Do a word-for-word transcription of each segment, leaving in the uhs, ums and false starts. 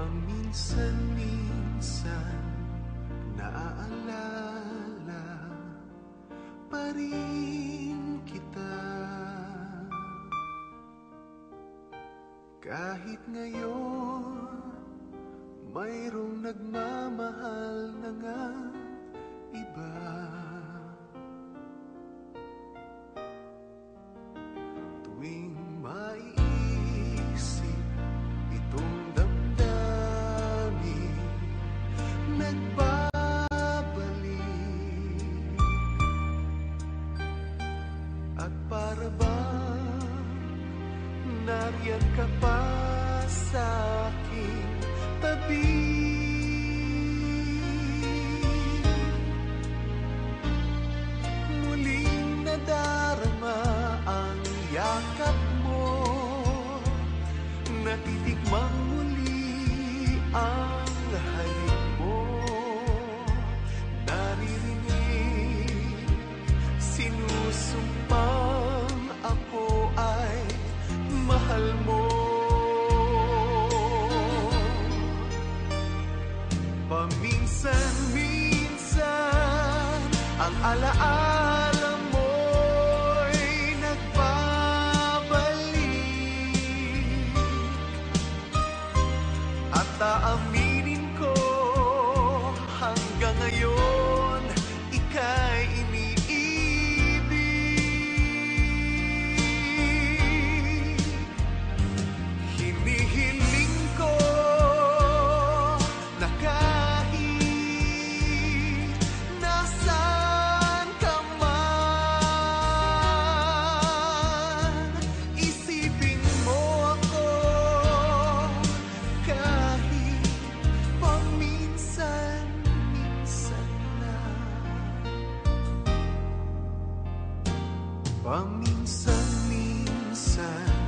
Paminsan-minsan naaalala pa rin kita, kahit ngayon mayroong nagmamahal na nga iba. Tuwing maiisip itong damdamin, nagbabalik, at para bang nariyan ka pa sa aking tabi. Muling nadarama ang yakap mo, natitikmang muli ang halik mo. Naririnig, sinusumpang ako ay mahal mo. Paminsan-minsan ang alaala mo'y nagbabalik, at aaminin ko hanggang ngayon ika'y iniibig. Hinihiling ko na kahit nasaan ka man, isipin mo ako kahit paminsan-minsan lang. Paminsan-minsan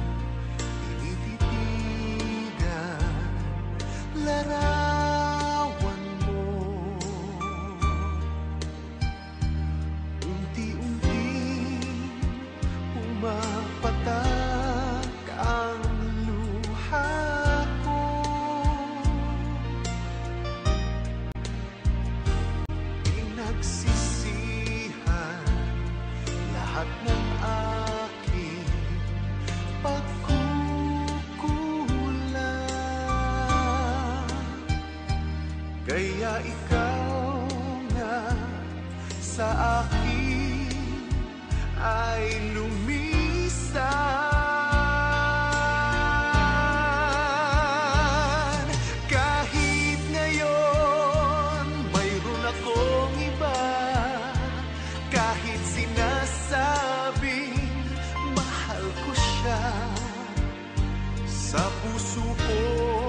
tinititigan larawan mo, unti-unting pumapatak ang luha ko. Pinagsisihan lahat ng aking pagkukulang, kaya ikaw nga sa akin ay lumisan. Kahit ngayon mayroon akong iba, kahit sinasabing mahal ko siya, sa puso ko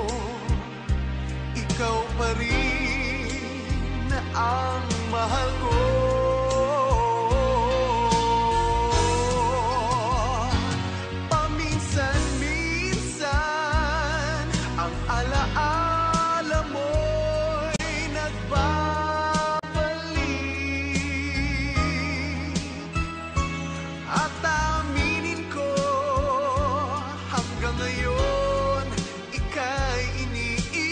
ikaw pa rin ang mahal ko. Paminsan-minsan ang alaala mo'y nagbabalik, at aminin ko hanggang ngayon ika'y iniibig.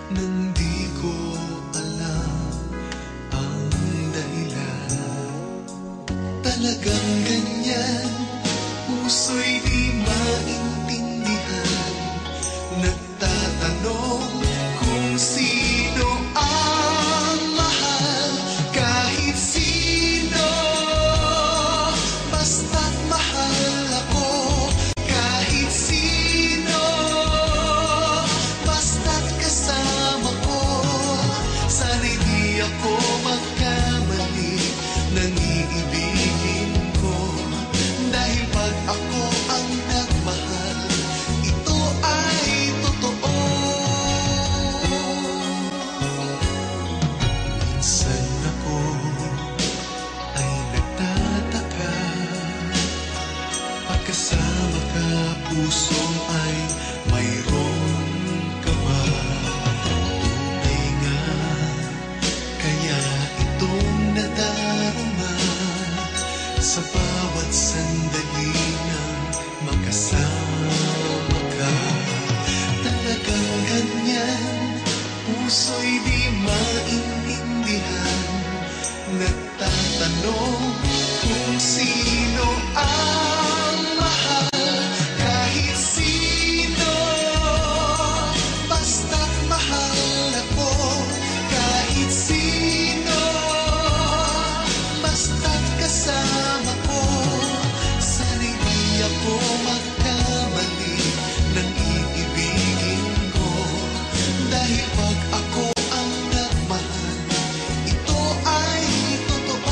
nang di ko alam ang dahilan. Talagang ganyan, puso'y di maintindihan. Nagtatanong kung sino ang mahal, kahit sino. Basta't mahal ako, kahit sino. Basta't kasama ko, sana'y di ako magkamali ng iibigin ko. Dahil pag ako ang nagmahal, ito ay totoo. Minsan ako ay nagtataka, pagkasama ka, puso ay mayroon ka ba? Tunay nga kaya itong nadarama sa bawat sandali ng magkasama ka. Talagang ganyan, puso'y di maintindihan. Nagtatanong kung sino ang mahal, kahit sino. Basta't mahal ako, kahit sino. Basta't kasama ko, sana'y di ako magkamali ng iibigin ko. Dahil pag ako ang nagmahal, ito ay totoo.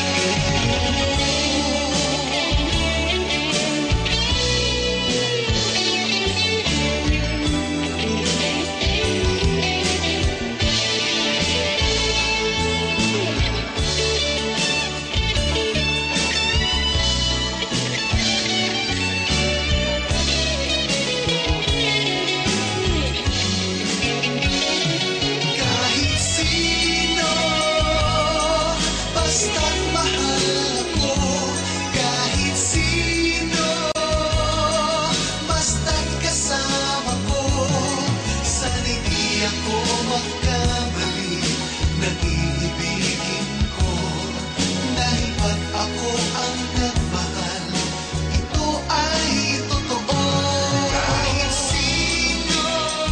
Kahit sino, basta't mahal ako, kahit sino. Basta't kasama ko, sana'y di ako magkamali ng iibigin ko. Dahil pag ako ang nagmahal, ito ay totoo. Kahit sino,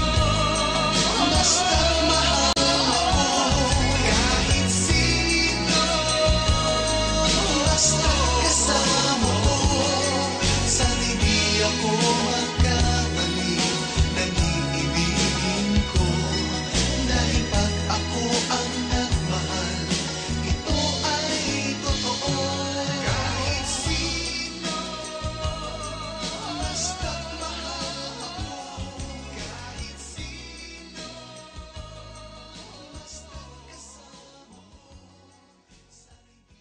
basta't mahal ako, kahit sino. Basta't kasama ko, sana'y di ako magkamali ng iibigin ko. Dahil pag ako ang nagmahal, ito ay totoo. Kahit sino, basta't mahal ako, kahit sino. Basta't kasama ko, sana'y di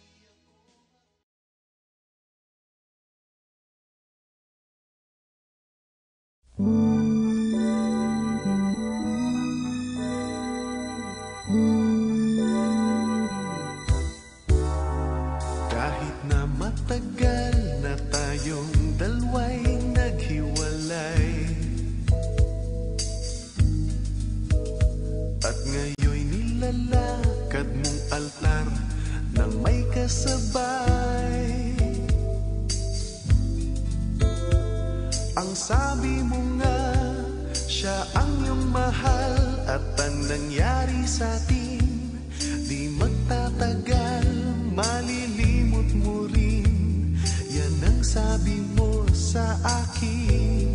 kahit na matagal na tayong dalawa'y naghiwalay, at ngayon'y nilalakad mong altar ng may kasabay. Ang sabi mo nga, siya ang iyong mahal, at ang nangyari sa atin, di magtatagal, malilimot mo rin. Yan ang sabi mo sa akin.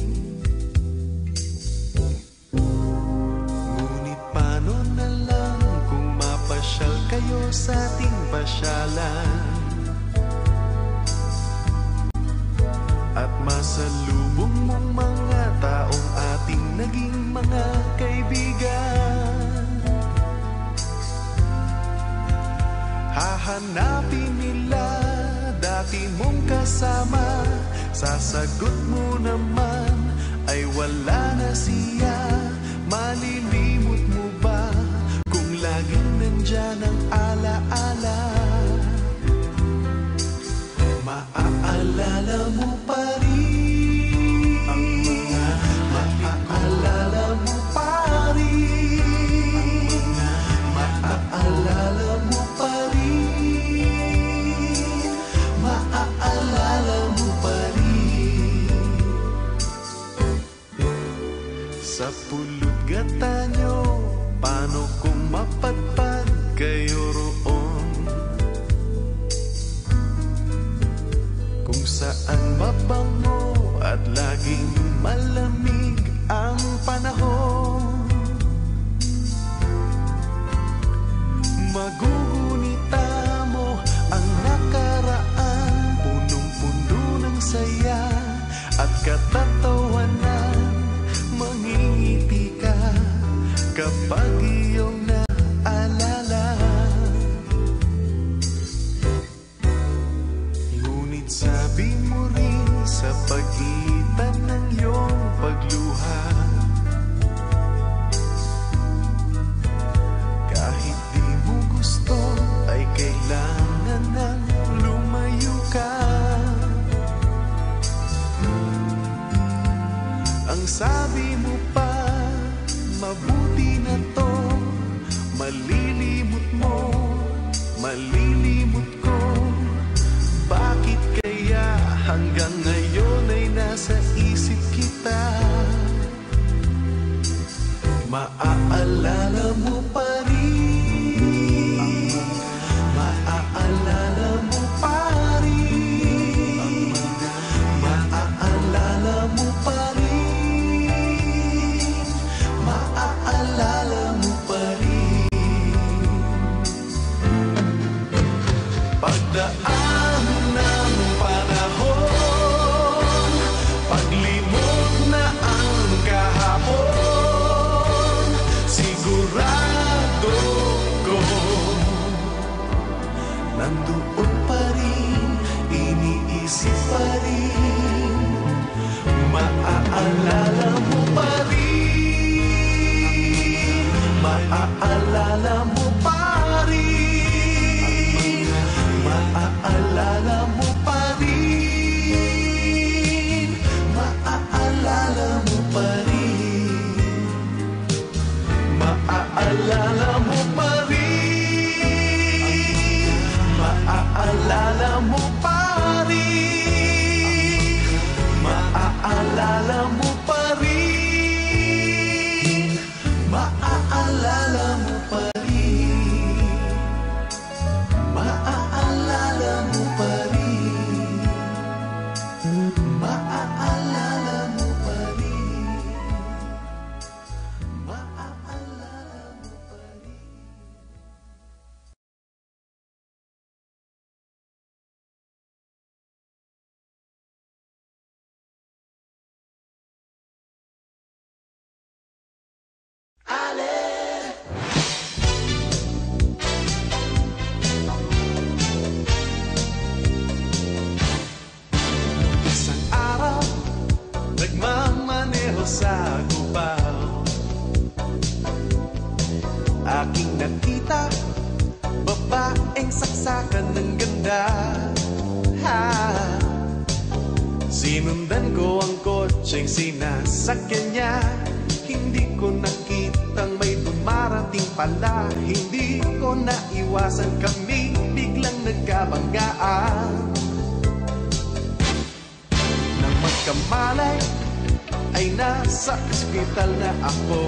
Ngunit paano na lang kung mapasyal kayo sa ating pasyalan, at masalubong mong mga taong ating naging mga kaibigan. Hahanapin nila dati mong kasama, sasagot mo naman ay wala na siya. Malilimot mo ba kung laging nandyan ang alaala? Maaalala mo pa rin ang mga maaalala mo pa rin Sigurado ko nandoon pa rin, iniisip pa rin, maaalala mo pa rin, maaalala mo pa rin, maaalala mo pa rin, maaalala mo pa rin, maaalala mo pa rin, maaalala mo pa rin, maaalala mo pa rin, maaalala mo pa rin, maaalala mo pa rin, maaalala mo pa rin, maaalala mo pa rin. Isang araw, nagmamaneho sa Cubao, aking nakita, babaeng saksakan ng ganda. Ha! Sinundan ko ang kotseng sinasakyan niya, hindi ko nakitang may dumarating pala. Hindi ko naiwasan, kami biglang nagkabanggaan. Nang magkamalay ay nasa ospital na ako.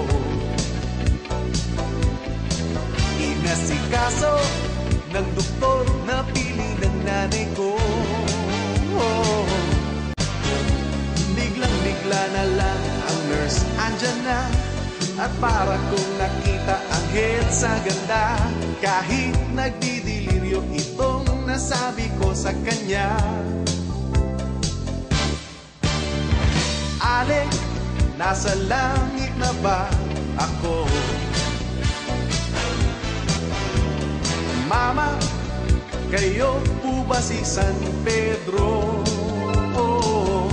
Inasikaso ng doktor na pili ng nanay ko. Biglang-bigla na lang ang nurse andyan na, at para kong nakita ang head sa ganda. Kahit nagdidiliryo itong nasabi ko sa kanya. Ale, nasa langit na ba ako? Mama, kayo po ba si San Pedro? Oh,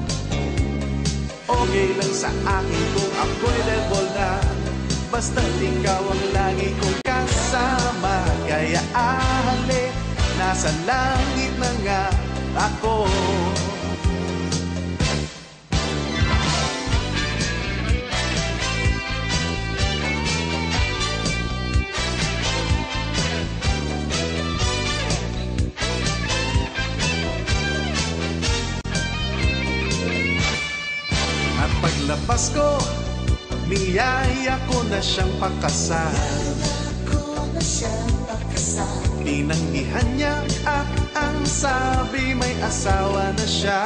okay lang sa akin kung ako'y level na, basta't ikaw ang lagi kong kasama. Kaya ale, nasa langit na nga ako. Paglabas ko, niyaya ko na siyang pakasal. Tinanggihan niya at ang sabi may asawa na siya.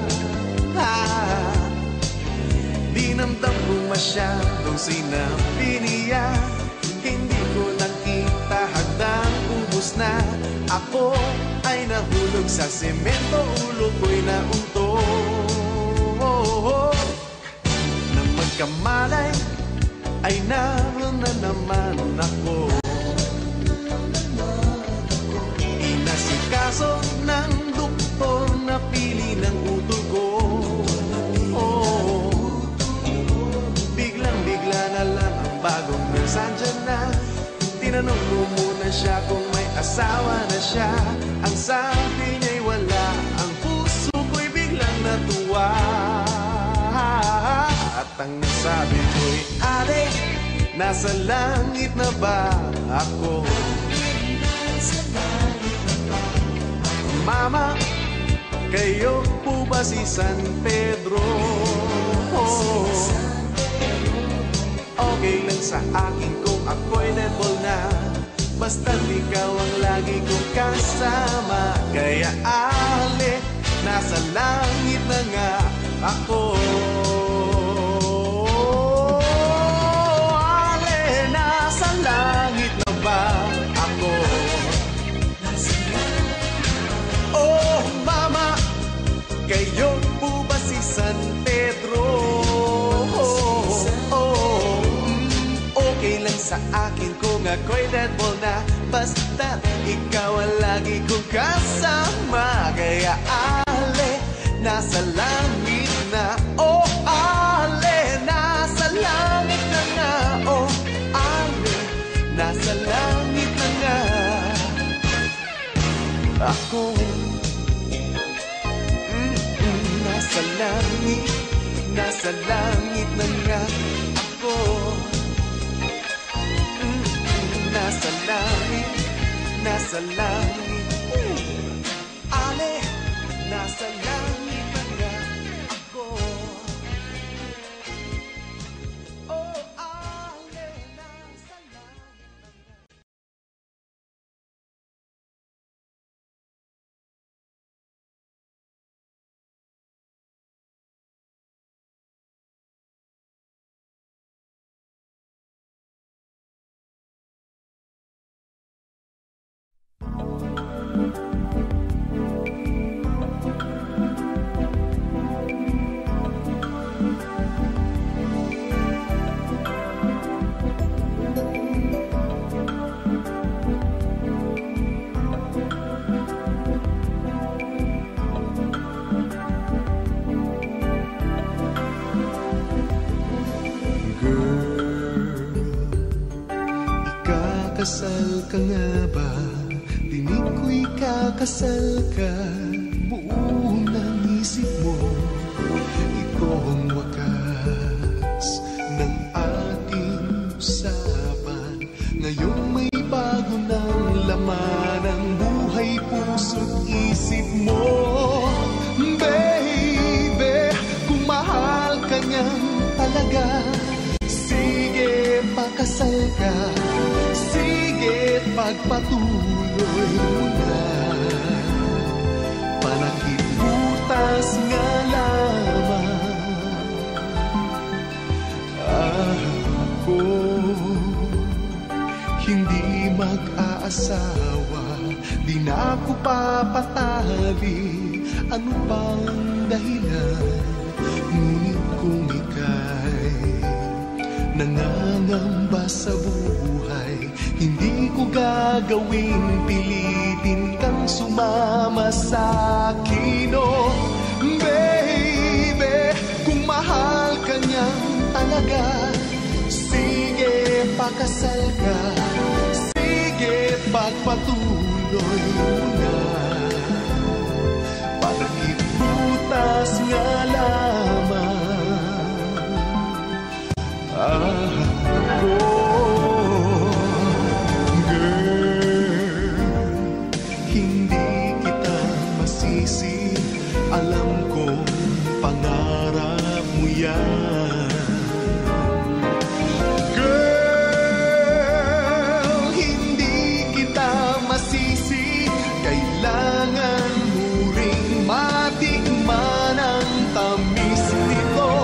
Ah, dinamdam ko masyadong sinabi niya, hindi ko nakita hanggang ubos na. Ako ay nahulog sa semento, ulo ko'y naunto. Kamalay ay naroon na naman ako. Inasikaso ng doktor na pili ng utol ko. Oh, biglang-bigla na lang ang bagong nurse andyan na. Tinanong ko muna siya kung may asawa na siya. Ang sabi niya'y wala, ang puso ko'y biglang natuwa. At ang sabi ko'y, are, nasa langit na ba ako? Mama, kayo po ba si San Pedro? Oh, okay lang sa akin kung ako'y level na, basta't ikaw ang lagi kong kasama. Kaya ale, nasa langit na nga ako. Langit na ba ako? Oh, mama, kayo po ba si San Pedro? Oh, oh, mm, okay lang sa akin kung ako'y deadball na. Basta't ikaw ang lagi kong kasama. Kaya ale, nasa langit na. Oh ale, nasa langit na nga. Oh ale, nasa langit na nga. Ako mm-mm, nasa langit, nasa langit na nga. Ako mm-mm, nasa langit, nasa langit. Ale, nasa langit na nga. Ako oh ale, nasa langit na nga. Kasal ka nga ba? Dinig ko'y kakasal ka. Buong ng isip mo, ito ang wakas ng ating usapan. Ngayong may bago ng laman ang buhay, puso't isip mo. Baby, kung mahal ka niyang talaga, sige, pakasal ka. Sige, pagpatuloy mo na. Panakit butas nga lamang. Ako hindi mag-aasawa, di na ako papatali. Ano bang dahilan? Ngunit kung ika'y nangangamba sa buhay, hindi ko gagawing pilitin kang sumama sa akin. Oh, baby, kung mahal ka niyang talaga, sige, pakasal ka. Sige, pagpatuloy mo na. Panakit butas nga lamang. Ako, girl, hindi kita masisi. Alam kong pangarap mo yan. Girl, hindi kita masisi. Kailangan mo ring matikman ang tamis nitong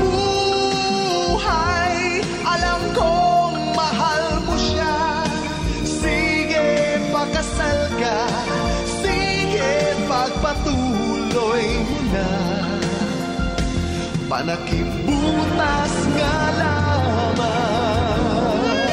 buhay. Alam kong mahal mo siya. Sige, pakasal ka. Sige, pagpatuloy mo na. Panakip butas nga lamang.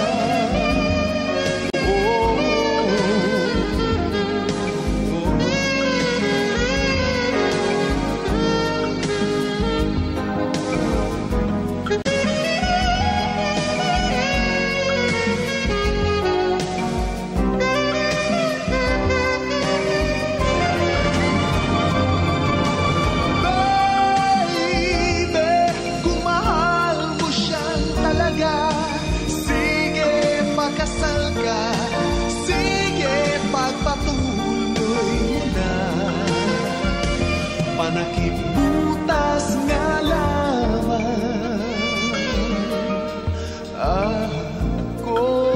Panakip butas nga lamang. Ako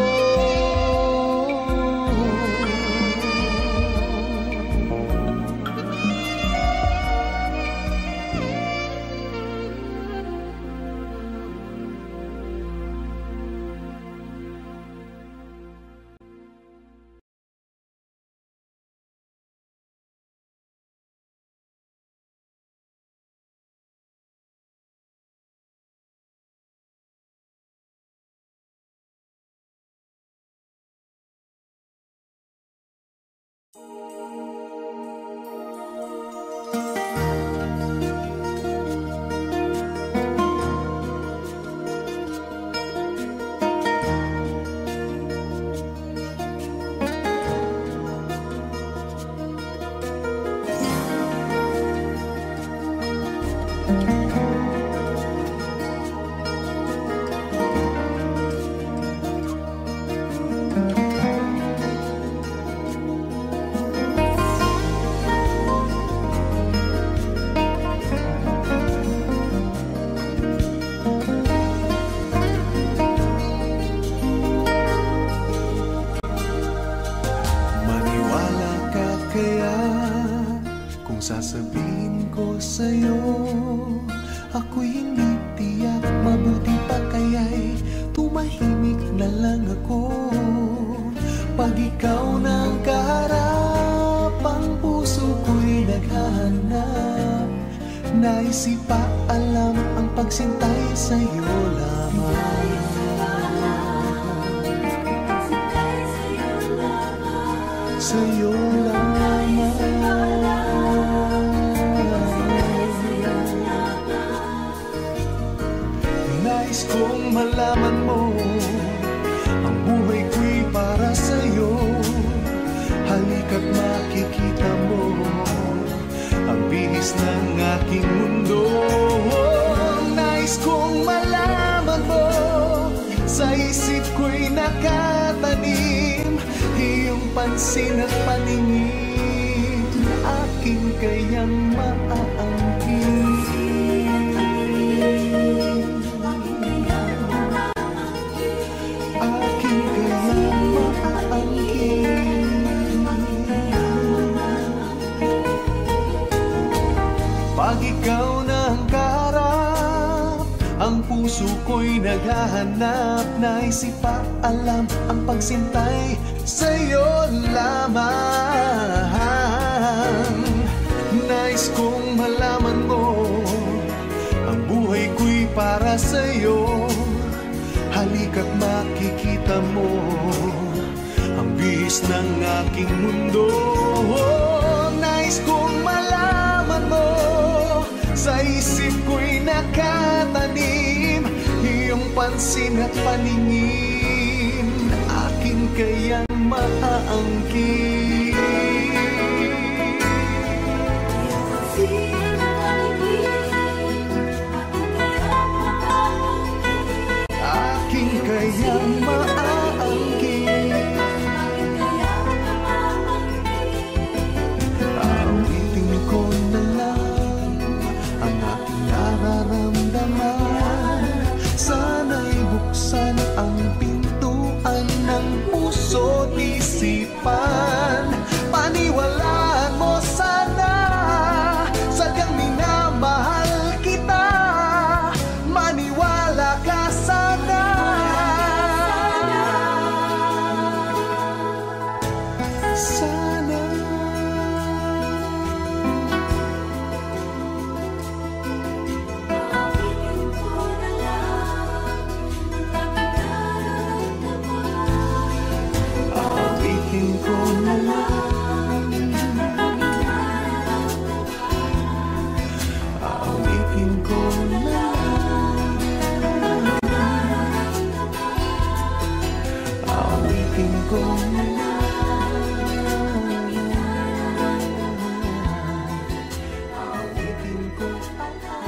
ko sa'yo, ako'y hindi tiyak. Mabuti pa kaya'y tumahimik na lang ako. Pag ikaw nang kaharap, ang puso ko'y naghahanap. Nais ipaalam ang pagsintay sa'yo lamang. Sa'yo lamang. Nais kong malaman mo, ang buhay ko'y para sa'yo. Halika't makikita mo ang bihis ng aking mundo. Nais kong malaman mo, sa isip ko'y nakatanim iyong pansin at paningin, aking kayang maaangkin. Aking kayang maaangkin. Pag ikaw na ang kaharap, ang puso ko'y naghahanap. Nais ipaalam ang pagsintay sa'yo lamang. Nais kong malaman mo, ang buhay ko'y para sa'yo. Halika't makikita mo ang bihis ng aking mundo. Nais kong malaman mo, sa isip ko'y nakatanim iyong pansin at paningin, aking kayang maaangkin. Aking kayang maaangkin. Awitin ko na lang ang aking nararamdaman. Sana'y buksan ang pintuan ng puso't isipan. Paniwalaan mo sana, sadyang minamahal kita. Maniwala ka sana. Sana. Awitin ko na lang. Awitin ko na lang. Awitin ko na lang. Awitin ko na lang.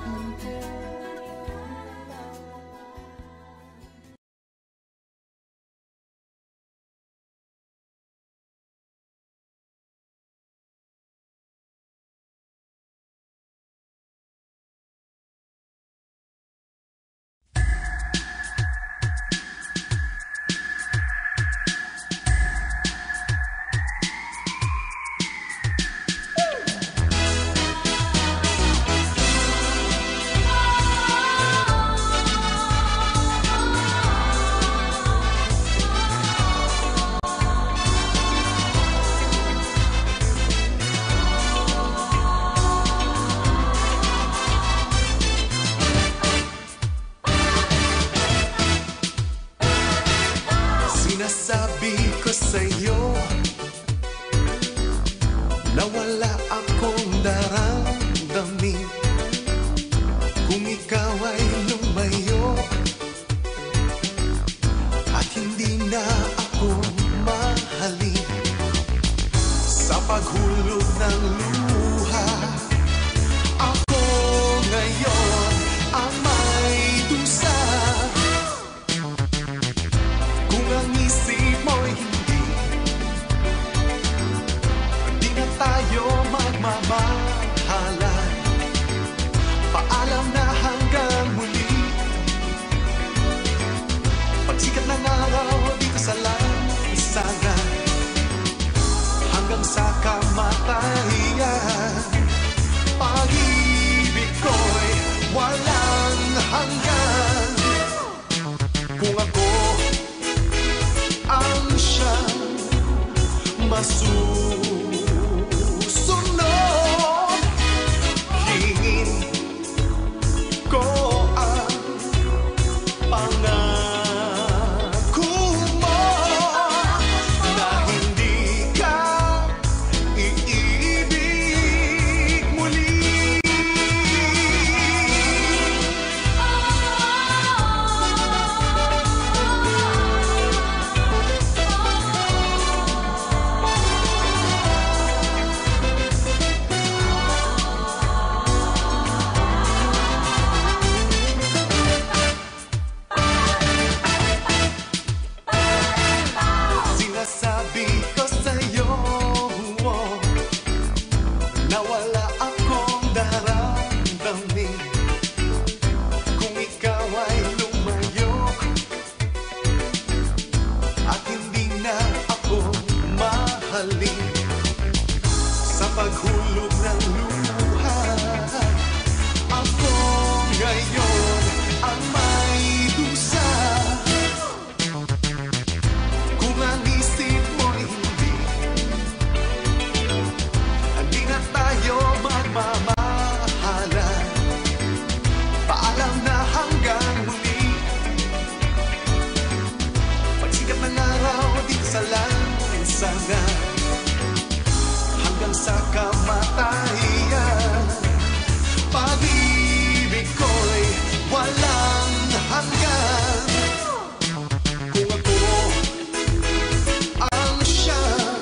Sinasabi ko sa'yo na wala akong daramdamin kung ikaw ay lumayo at hindi na ako mahalin. Sa paghulog ng luha, ako ngayon ang may dusa. Kung ang isip mo'y hindi masusunod. Hingin ko ang pangako mo na hindi ka iibig muli. Sinasabi ko sa'yo na wala akong daramdamin kung ikaw ay lumayo at hindi na ako mahalin. Sa paghulog ng luha, ako ngayon ang may dusa. Kung ang isip mo hindi, hindi na tayo magmamahalan. Paalam na hanggang muli. Pagsikat ng araw dito sa lansangan, hanggang sa kamatayan, pag-ibig ko'y walang hanggan. Kung ako ang siyang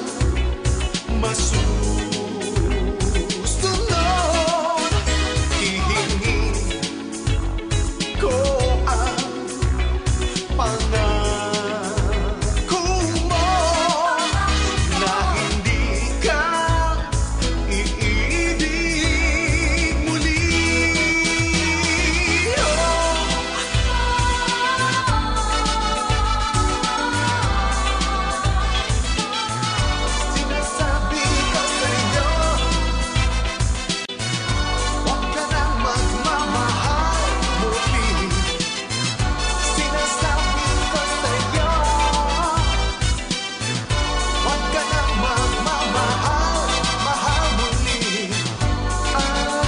masusunod, hihingin ko ang pangako mo na hindi ka iibig muli. Sinasabi ko sa'yo, huwag ka nang magmamahal muli. Sinasabi ko sa'yo, huwag ka nang magmamahal, mahal muli. Ah,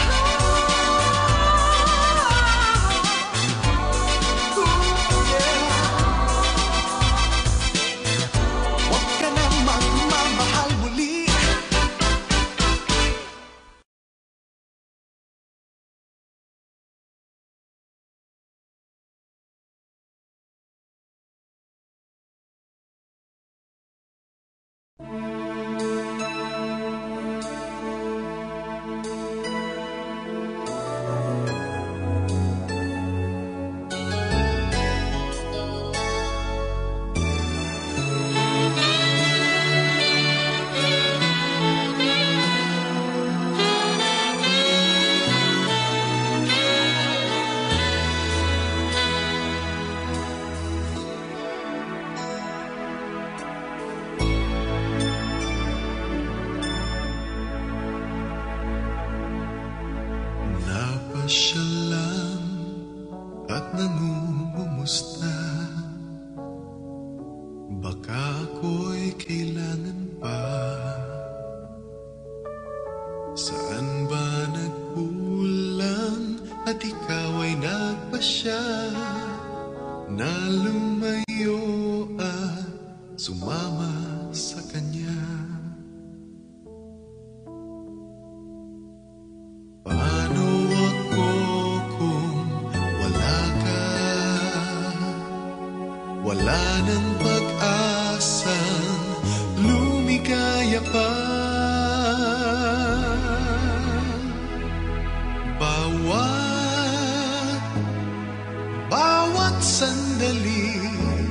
ooh, yeah. Huwag ka nang magmamahal muli. Napasyalan at nangungumusta, baka ako'y kailangan pa. Saan ba nagkulang at ikaw ay nagpasya na lumayo at sumama sa kanya? Paano ako kung wala ka? Wala nang pag-asang lumigaya pa. Bawat, bawat sandali,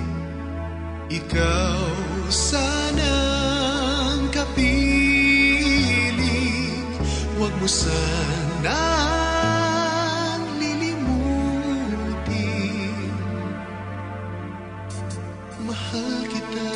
ikaw sanang kapiling. Huwag mo sanang lilimutin, mahal kita.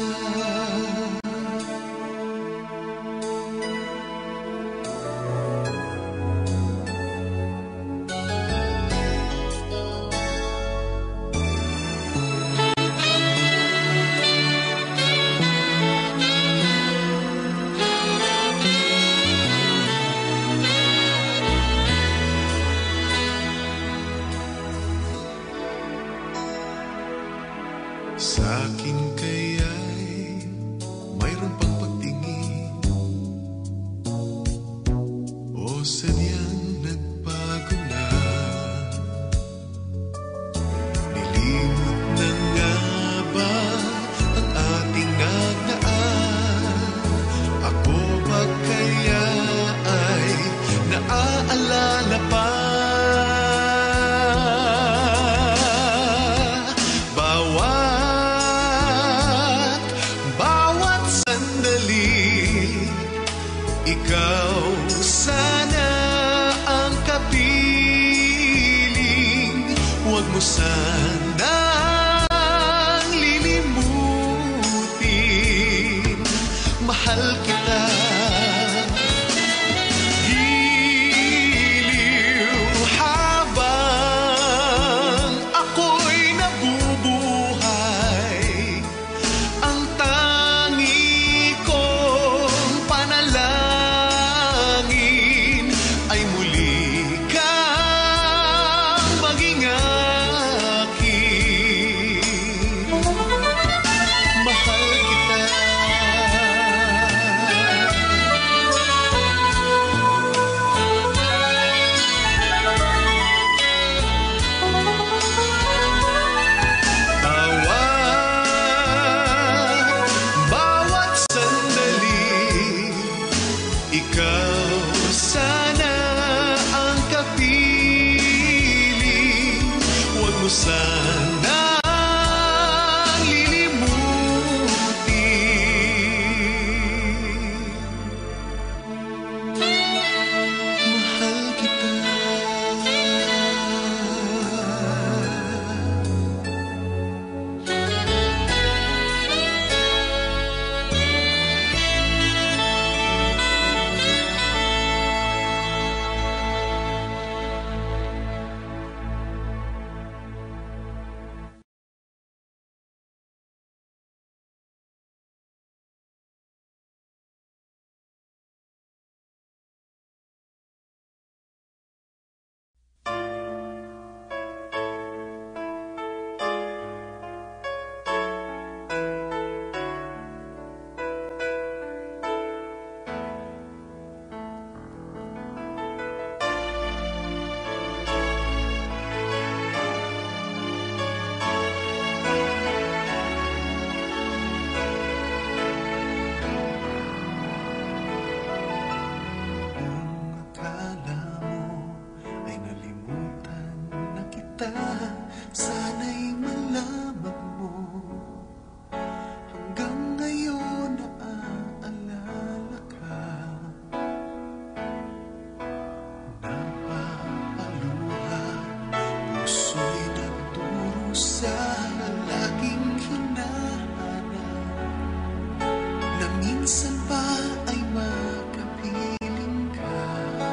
minsan pa ay makapiling ka.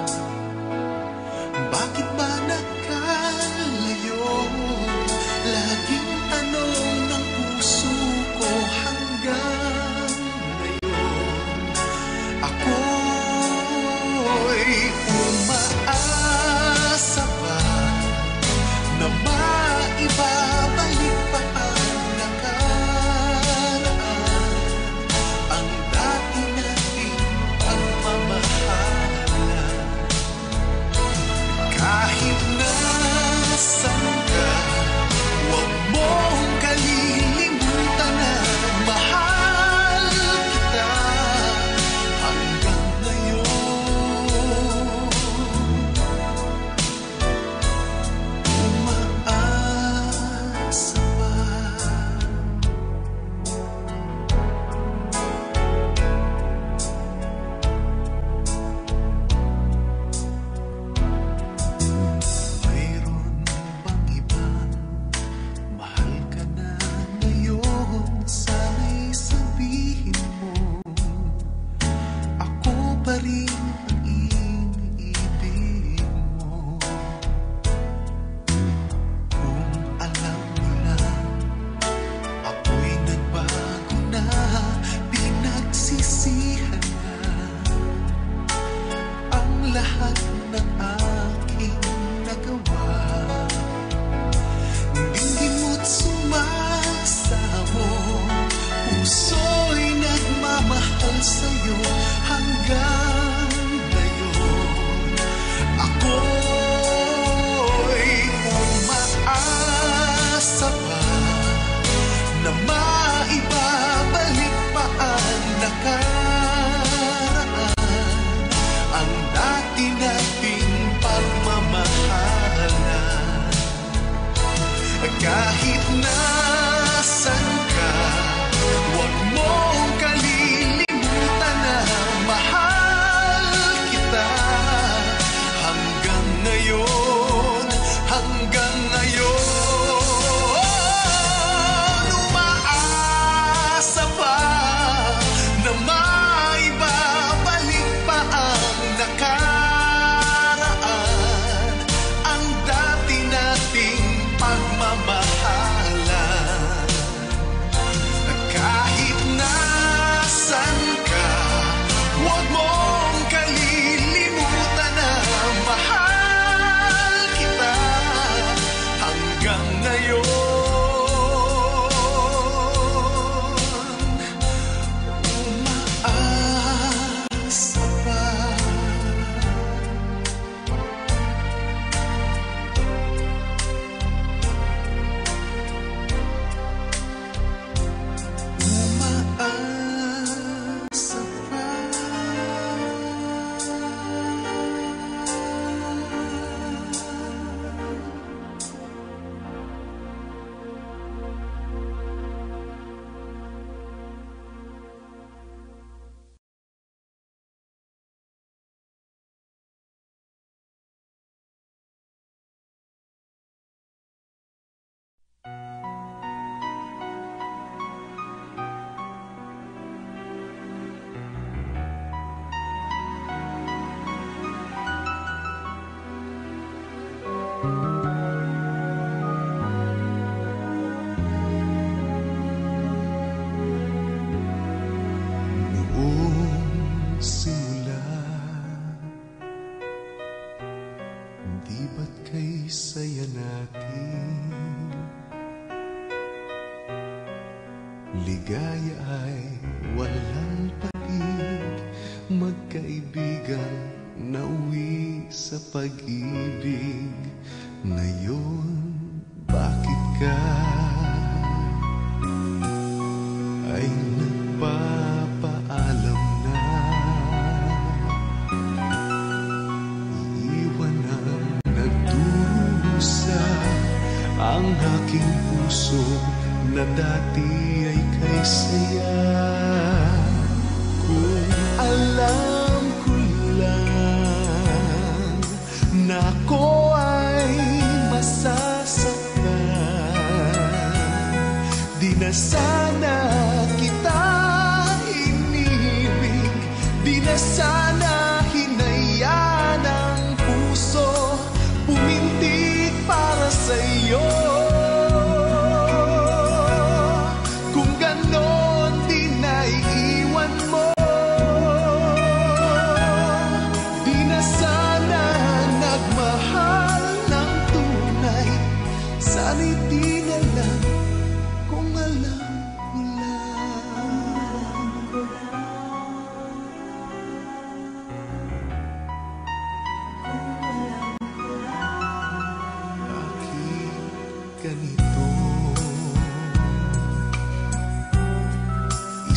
Bakit ba nakalayo? Laging tanong ng puso ko hanggang ngayon. Ako'y umaasa pa na maibabalik pa ang nakaraan, ang dati nating pagmamahalan. Kahit nasan ka, huwag mong kalilimutan na mahal kita hanggang ngayon. Umaasa pa. Mayroon bang ibang mahal ka na ngayon? Sana'y sabihin mo, ako pa rin ang iniibig mo. Kung alam mo lang, ako'y nagbago na, pinagsisihan na ang lahat ng aking nagawa. Dinggin mo't sumasamo, puso'y nagmamahal sa'yo hanggang ngayon. Ako'y umaasa pa na maibabalik pa ang nakaraan, ang dati nating pagmamahalan. Kahit nasan ka, huwag mong kalilimutan na mahal kita hanggang ngayon, hanggang ngayon. Umaasa pa na maibabalik pa ang nakaraan, ang dati nating pagmamahalan. Kahit nasan ka, huwag mong kalilimutan na mahal kita hanggang ngayon. Umaasa pa. Umaasa pa. Noong simula, di ba't kay saya natin? Ligaya ay walang patig, magkaibigan nauwi sa pag-ibig. Ngayon, bakit ka ay nagpapaalam na? Iiwan ang nagdurusa ang aking puso na dati ay kay saya. Kung alam ko lang na ako ay masasaktan, di na sana kita iniwan.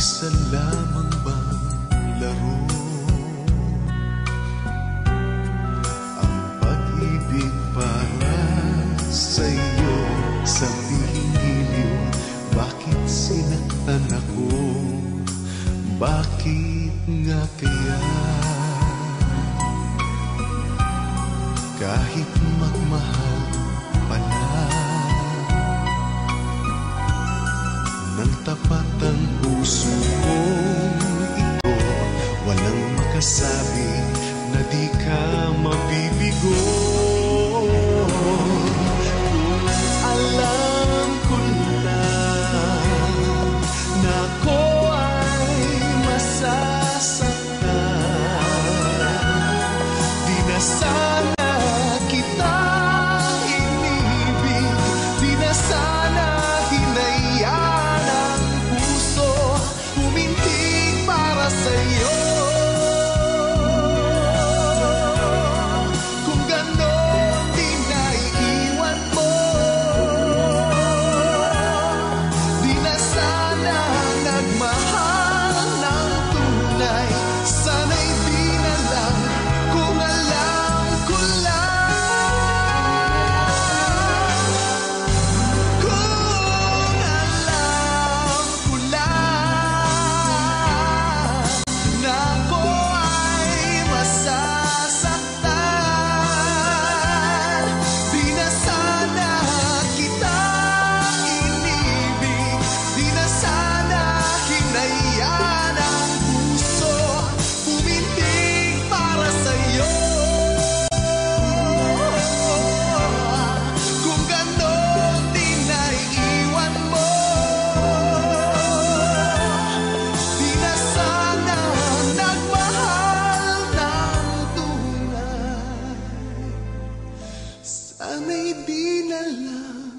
Isa lamang bang laro ang pag-ibig para sa'yo? Sabihin giliw, bakit sinaktan ako? Bakit nga kaya kahit magmahal pala ng tapat ang puso kong ito, walang makasabi na di ka mabibigo. Kung alam ko na na ako ay masasaktan, di na sana kita inibig, di na sana hinayaan ang puso humintig para sa'yo. Kung ganon di na iiwan mo, di na sana nagmahal ng tunay. Sana'y di na lang kung alam ko lang. Kung alam ko lang na ako ay masasaktan, di na sana kita inibig, di na sana hinayaan ang puso humintig para sa'yo. Kung ganon di na iiwan mo, di na sana nagmahal ng tunay. Sana'y di na lang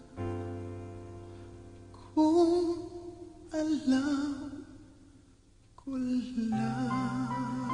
kung alam ko lang.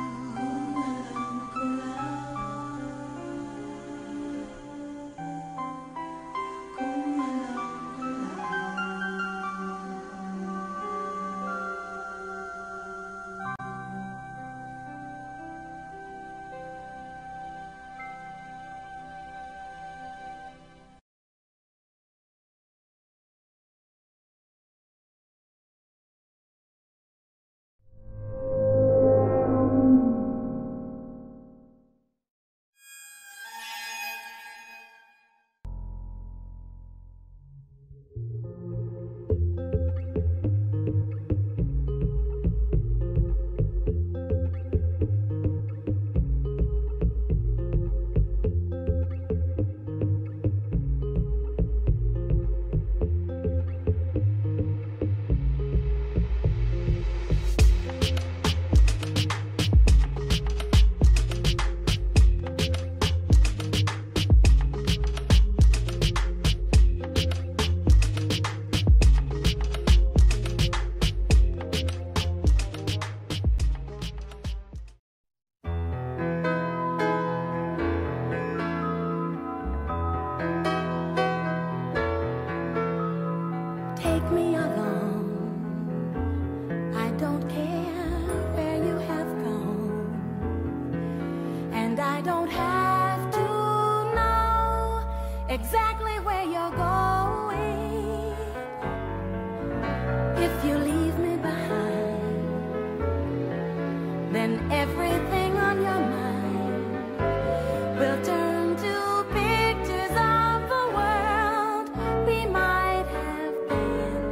Take me along. I don't care where you have gone, and I don't have to know exactly where you're going. If you leave me behind, then everything on your mind will turn to pictures of the world we might have been.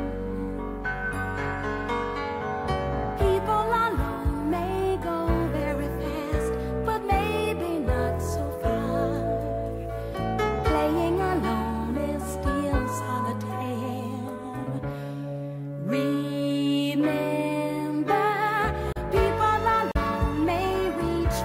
People alone may go very fast, but maybe not so far. Playing alone is still solitaire. Remember, people alone may reach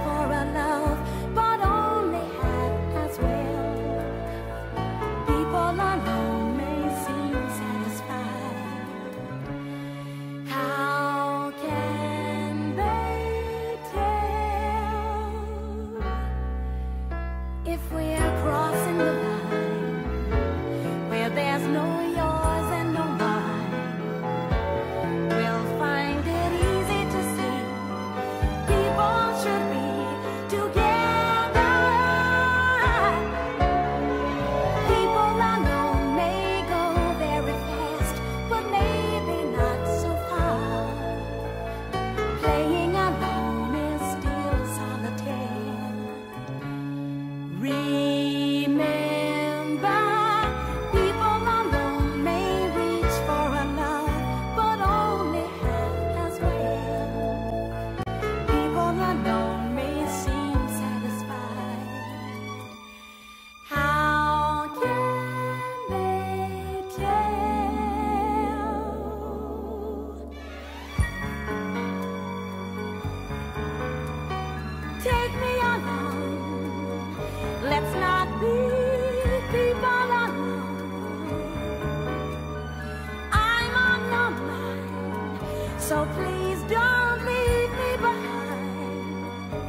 So please don't leave me behind,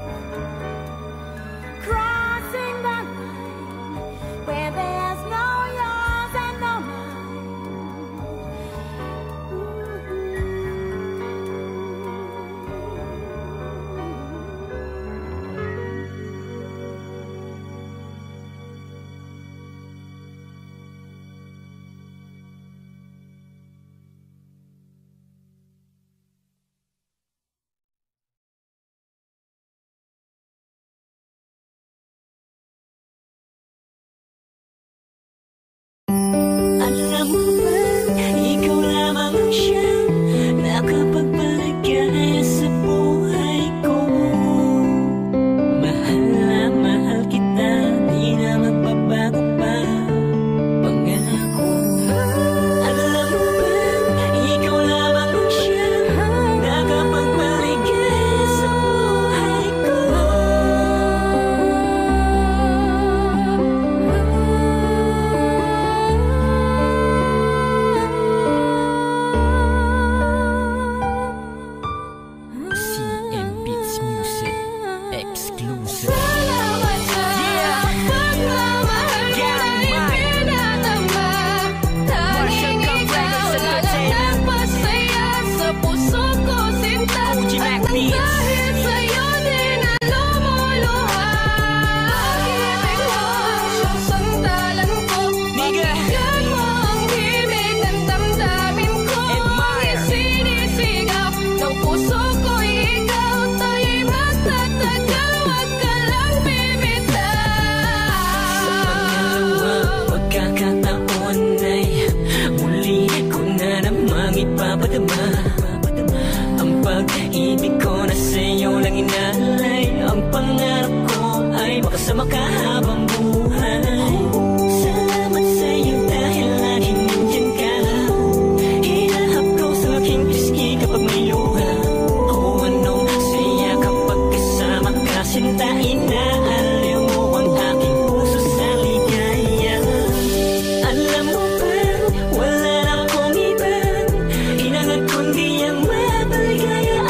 crossing the line where there's no yours and no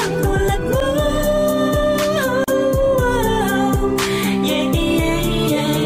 yeah, yeah, yeah.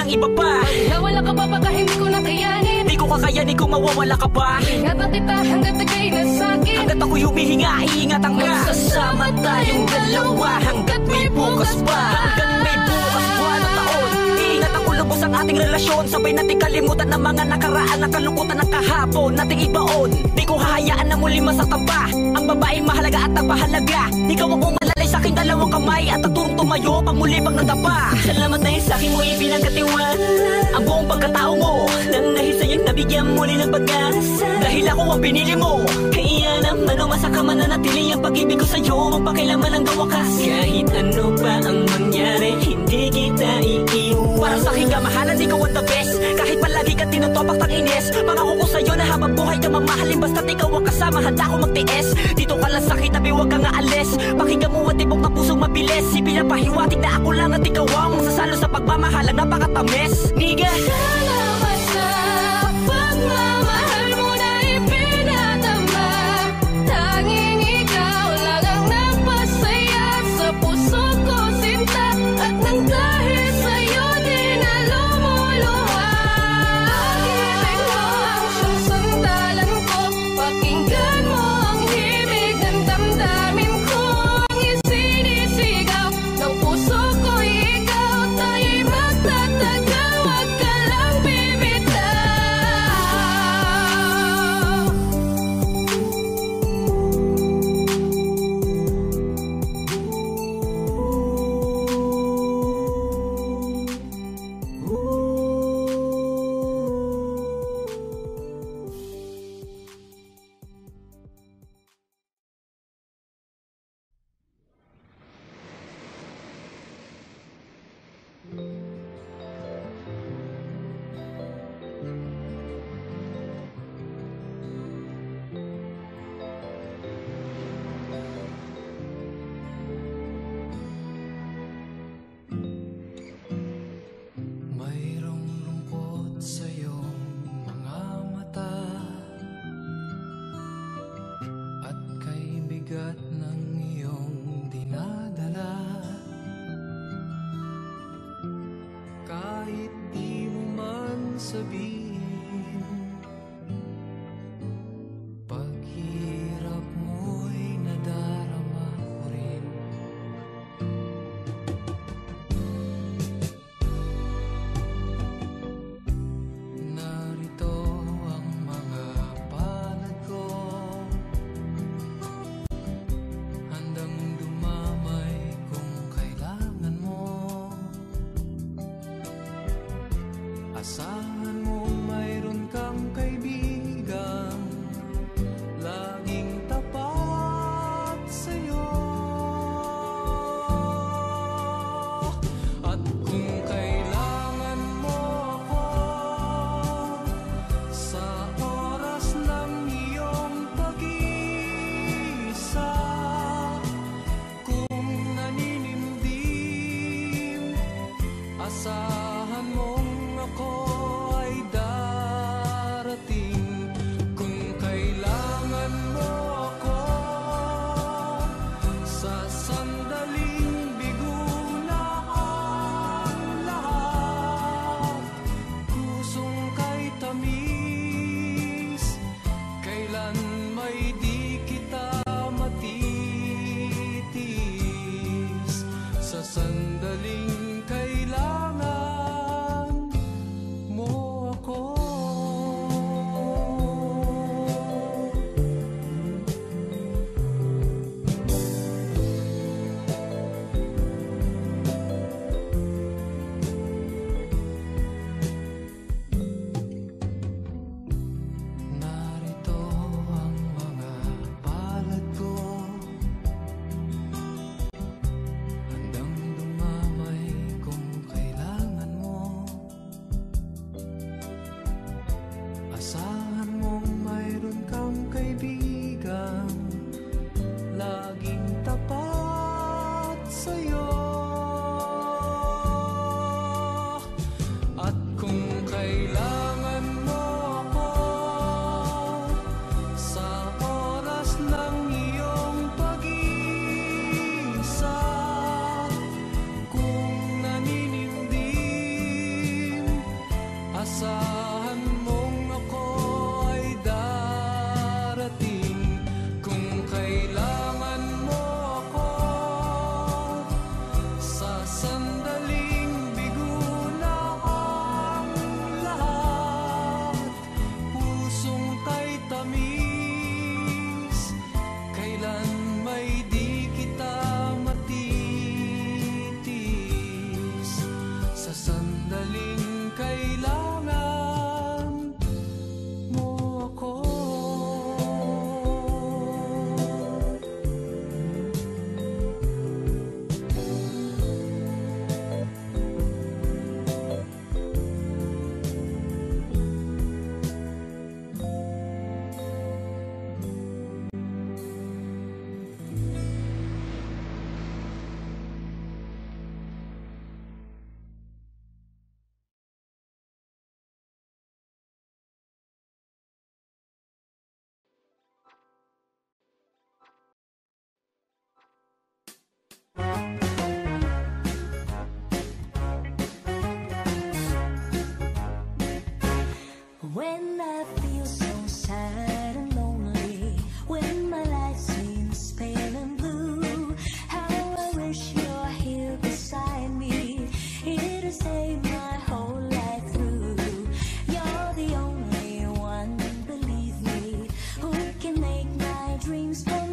ng iba pa. Nawala ka ba baka hindi ko nakayanin? Di ko kakayanin kung mawawala ka ba. Ingatan kita hanggat tagay na sa'kin. Hanggat ako'y humihinga, iingatan ka. Magsasama tayong dalawa hanggat may bukas pa. Hanggat may bukas pa na taon, iingatan ko lubos ang ating relasyon. Sabay natin kalimutan ng mga nakaraan, ang kalungkutan ng kahapon nating ibaon. Di ko hahayaan na muli masaktan pa ang babaeng mahalaga at nagpahalaga. Ikaw ang umalalay sa aking dalawang kamay at naturong tumayo pag muli pang nadapa. Salamat dahil sa akin mo ipinagkatiwala ang buong pagkatao mo. Nang dahil sa'yo'y nabigyan muli ng pag-asa. Dahil ako ang pinili mo, kaya naman umasa ka man na natili ang pag-ibig ko sa'yo. Magpakailaman ang gawakas. Kahit ano pa ang mangyari, hindi kita iiwan. Para sa aking kamahalan, ikaw ang the best. Kahit palagi ka tinutopak ng ines, pangako ko sa'yo na habang buhay ka mamahalin. Basta't ikaw ang kasama, handa ko magtiis. Dito ka lang sa kitabi, huwag kang aalis. Pakinggan mo ang tibok ng pusong mabilis. Ipinapahiwatig na ako lang at ikaw ang magsasalo sa pagmamahalang napakatamis. Niga, salamat sa pagmamahal mo na ipinadama. Tanging ikaw lang ang nagpasaya sa puso ko, sinta. At nang dahil sa'yo di na lumuluha. Pag-ibig mo ang siyang sandalan ko. Pakinggan mo ang himig ng damdamin ko. Ang isinisigaw ng puso ko'y ikaw. Tayo'y magtatagal, wag ka lang bibitaw. Mayroong lungkot sa iyong mga mata at kay bigat ng iyong dinadala. Kahit di mo man sabihin, paghirap mo'y nadarama ko rin. Narito ang mga palad ko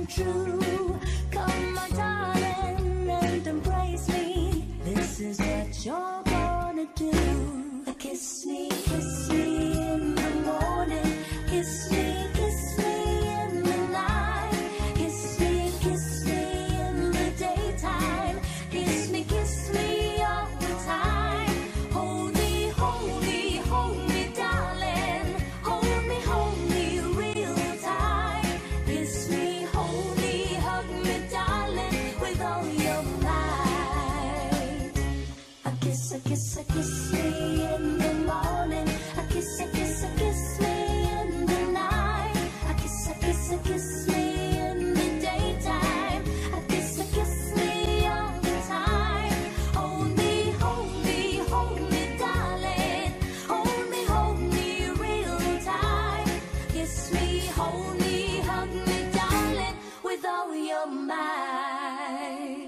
come true. Come, my darling, and embrace me. This is what you're gonna do. Kiss me, kiss me in the morning. Kiss me, kiss me in the night. Kiss me, kiss me in the daytime. Kiss me, kiss me all the time. Hold me, hold me, hold me, darling. Hold me, hold me real tight. Kiss me, hold me, hug me, darling, with all your might. A kiss, a kiss, a kiss me in the morning. A kiss, a kiss, a kiss me in the night. A kiss, a kiss, a kiss me in the daytime. A kiss, a kiss me all the time. Hold me, hold me, hold me, darling. Hold me, hold me real tight. Kiss me, hold me, hug me, darling, with all your might.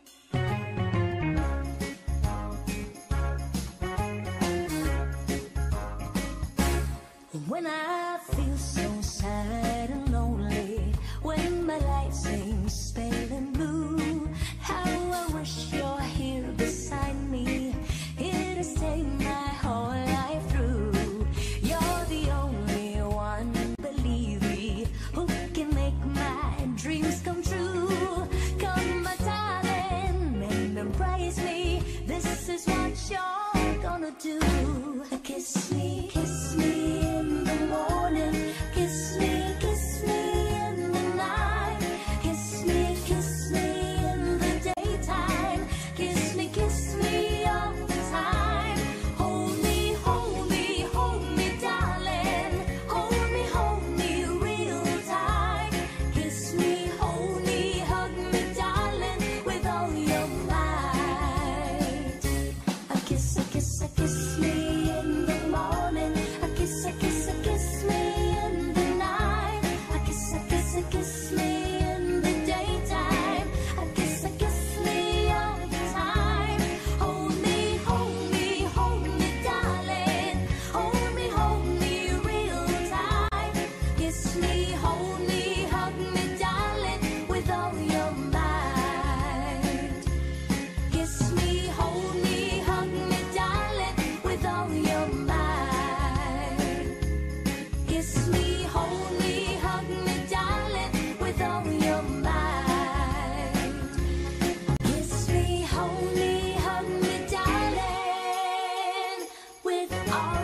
When I feel so sad and lonely, when my life seems pale and blue, how I wish you're here beside me, here to stay my whole life through. You're the only one, believe me, who can make my dreams come true. Come, my darling, and embrace me. This is what you're gonna do. Kiss me, kiss me in the morning. Kiss me, kiss me in the night. Kiss me, kiss me in the daytime. Kiss me, kiss me all the time. Hold me, hold me, hold me, darling. Hold me, hold me real tight. Kiss me, hold me, hug me, darling, with all your might. A kiss, a kiss, a kiss me in the morning. A kiss, a kiss, a kiss me in the night. A kiss, a kiss, a kiss me in the daytime. A kiss, a kiss me all the time. Hold me, hold me, hold me, darling. Hold me, hold me real tight. Kiss me, hold me, hug me, darling, with all your might. Kiss me, hold me, hug me, darling, with all your might. Kiss me, hold me, hug me, darling, with all your might. Kiss me, hold me, hug me, darling, with all